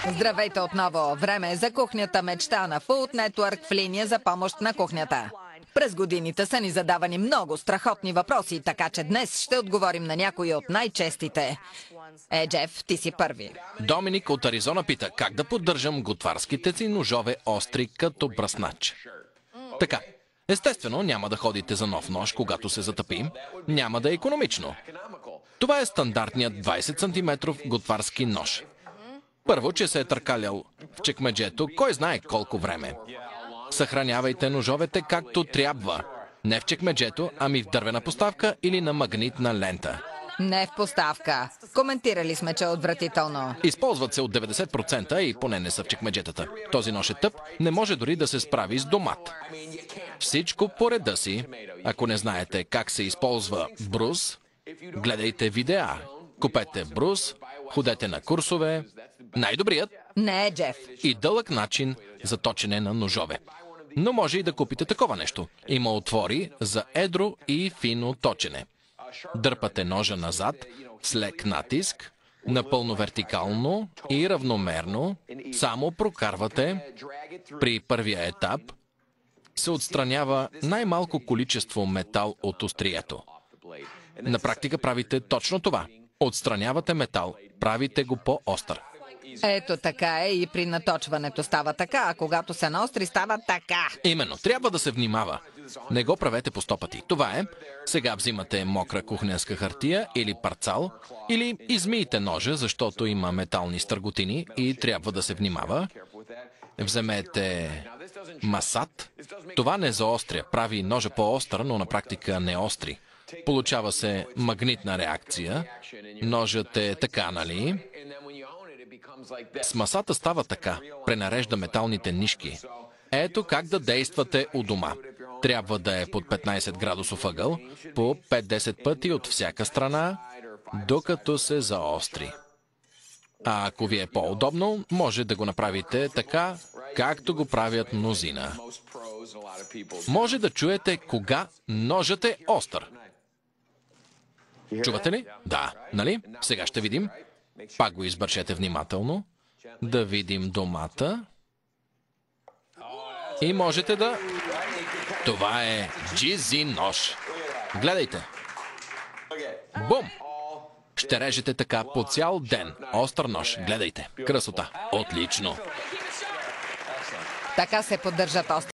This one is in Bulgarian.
Здравейте отново! Време е за кухнята мечта на Food Network в линия за помощ на кухнята. През годините са ни задавани много страхотни въпроси, така че днес ще отговорим на някои от най-честите. Джеф, ти си първи. Доминик от Аризона пита, как да поддържам готварските си ножове остри като бръснач. Така, естествено няма да ходите за нов нож, когато се затъпи. Няма да е икономично. Това е стандартният 20 см готварски нож. Първо, че се е търкалял в чекмеджето, кой знае колко време. Съхранявайте ножовете както трябва. Не в чекмеджето, ами в дървена поставка или на магнитна лента. Не в поставка. Коментирали сме, че е отвратително. Използват се от 90% и поне не са в чекмеджетата. Този нож е тъп, не може дори да се справи с домат. Всичко по реда си. Ако не знаете как се използва брус, гледайте видеа. Купете брус, ходете на курсове. Най-добрият Не, Джеф. и дълъг начин за точене на ножове. Но може и да купите такова нещо. Има отвори за едро и фино точене. Дърпате ножа назад с лек натиск, напълно вертикално и равномерно, само прокарвате. При първия етап се отстранява най-малко количество метал от острието. На практика правите точно това. Отстранявате метал, правите го по-остър. Ето така е и при наточването става така, а когато се наостри става така. Именно, трябва да се внимава. Не го правете по 100 пъти. Това е. Сега взимате мокра кухненска хартия или парцал, или измийте ножа, защото има метални стърготини и трябва да се внимава. Вземете масат. Това не заостря, прави ножа по-остър, но на практика не остри. Получава се магнитна реакция. Ножът е така, нали? С масата става така. Пренарежда металните нишки. Ето как да действате у дома. Трябва да е под 15 градусов ъгъл, по 5-10 пъти от всяка страна, докато се заостри. А ако ви е по-удобно, може да го направите така, както го правят мнозина. Може да чуете кога ножът е остър. Чувате ли? Да, нали? Сега ще видим. Пак го избършете внимателно. Да видим домата. И можете да... Това е GZ нож. Гледайте. Бум! Ще режете така по цял ден. Остър нож. Гледайте. Красота. Отлично. Така се поддържат остри